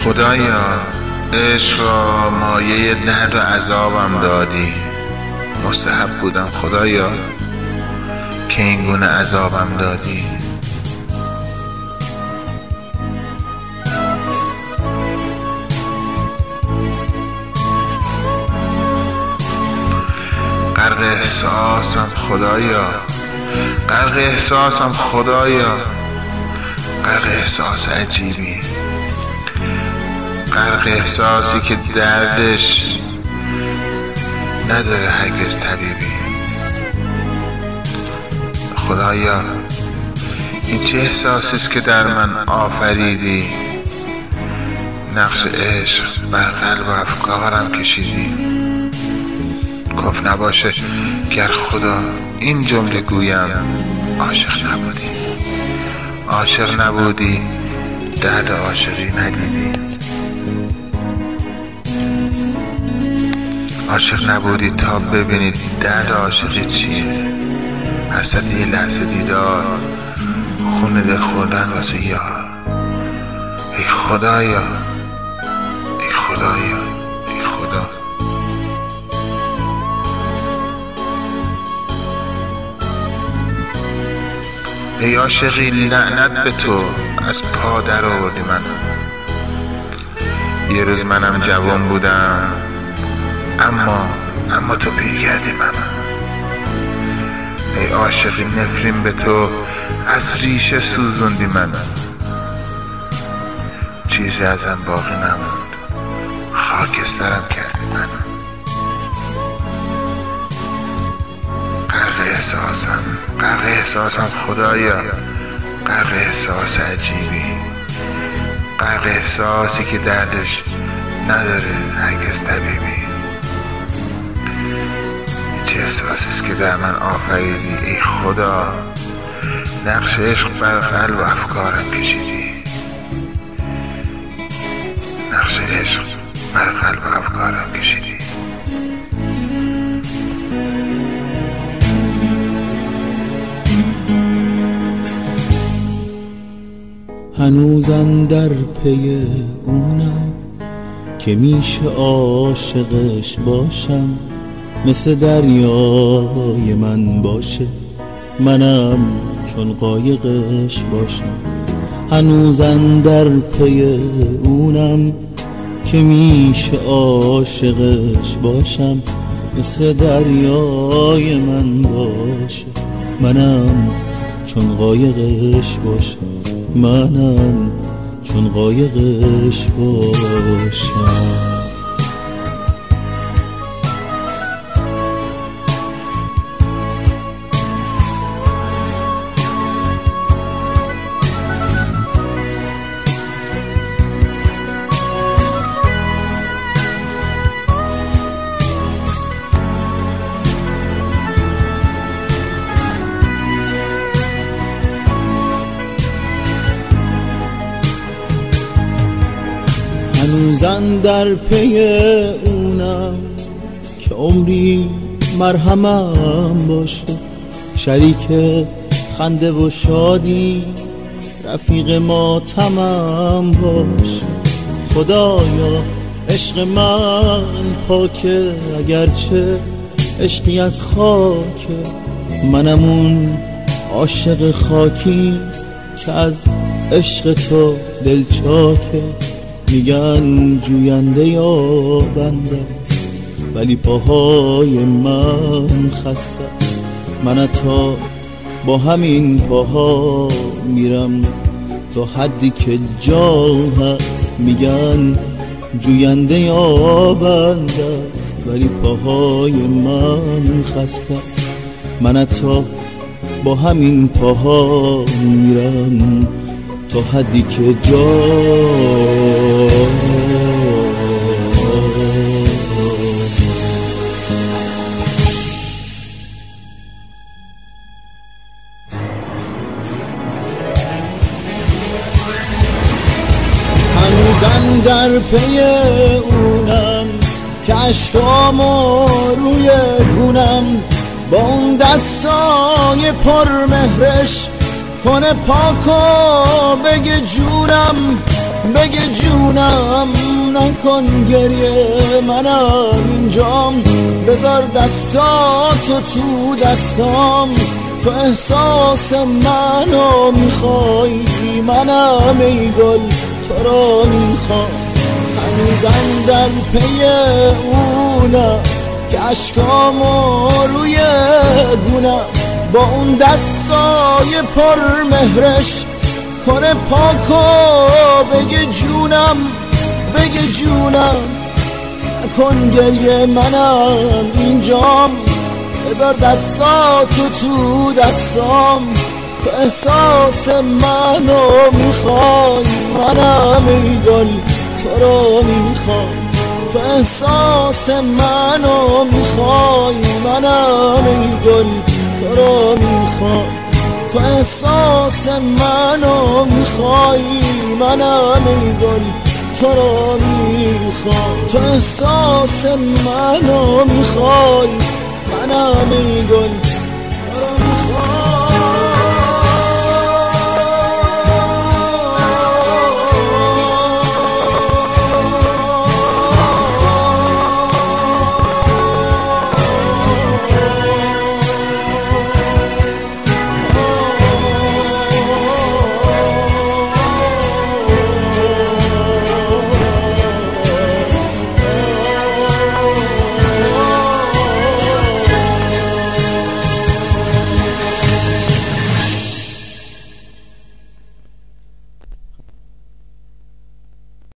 خدایا عشق را مایه درد و عذابم دادی. مستحب بودم خدایا که این گونه عذابم دادی. غرق احساسم خدایا، غرق احساسم خدایا، غرق احساس عجیبی، غرق احساسی که دردش نداره هرگز طبیبی. خدایا این چه احساسیست که در من آفریدی؟ نقش عشق بر قلب و افکارم کشیدی. کف نباشه گر خدا این جمله گویم، عاشق نبودی، عاشق نبودی، درد عاشقی ندیدی. عاشق نبودی تا ببینید درد عاشقی چیه. حسرت یه لحظه دیدار، خون دل خوردن واسه یار. ای خدایا، ای خدایا، ای خدا. ای عاشقی لعنت به تو، از پا در آوردی منو. یه روز منم جوان بودم، اما تو پیر کردی منو. ای عاشقی نفرین به تو، از ریشه سوزوندی منو. چیزی ازم باقی نموند، خاکسترم کردی منو. غرق احساسم خدایا، غرق احساس عجیبی، غرق احساسی که دردش نداره هرگز طبیبی. چه احساسیست که در من آفریدی ای خدا؟ نقش عشق بر قلب و افکارم کشیدی. نقش عشق بر قلب و افکارم کشیدی. هنوزم در پی اونم که میشه عاشقش باشم، مثل دریای من باشه، منم چون قایقش باشم. هنوزم در پی اونم که میشه عاشقش باشم، مثل دریای من باشه، منم چون قایقش باشم، منم چون قایقش باشم. هنوزم در پی اونم که عمری مرهمم باشه، شریک خنده و شادی، رفیق ماتمم باشه. خدایا عشق من پاکه، اگرچه عشقی از خاکه، منم اون عاشق خاکی که از عشق تو دلچاکه. میگن جوینده یا بنده است، ولی پاهای من خسته. من تا با همین پاها میرم تا حدی که جا هست. میگن جوینده یا بنده است، ولی پاهای من خسته. من تا با همین پاها میرم تا حدی که جا. هنوزم در پی اونم که عشقامو روی گونم، با اون دستای پر مهرش کنه پاکو بگه جورم. بگه جونم نکن گریه، منم اینجام، بذار دستاتو تو دستام. تو احساس منو میخوای، منم ای گل تو رو میخوام. هنوزم در پی اونم که عشقامو روی گونم، با اون دستای پر مهرش کنه پاکو. بگه جونم بگه جونم نکن گریه، منم اینجام، بذار دستاتو تو دستام. تو احساس منو میخوای، منم ای گل تو رو میخوام. تو احساس منو میخوای، منم ای گل تو رو میخوام. تو احساس منو میخوای، منم ای گل تو رو میخوام. تو احساس منو میخوای، منم ای گل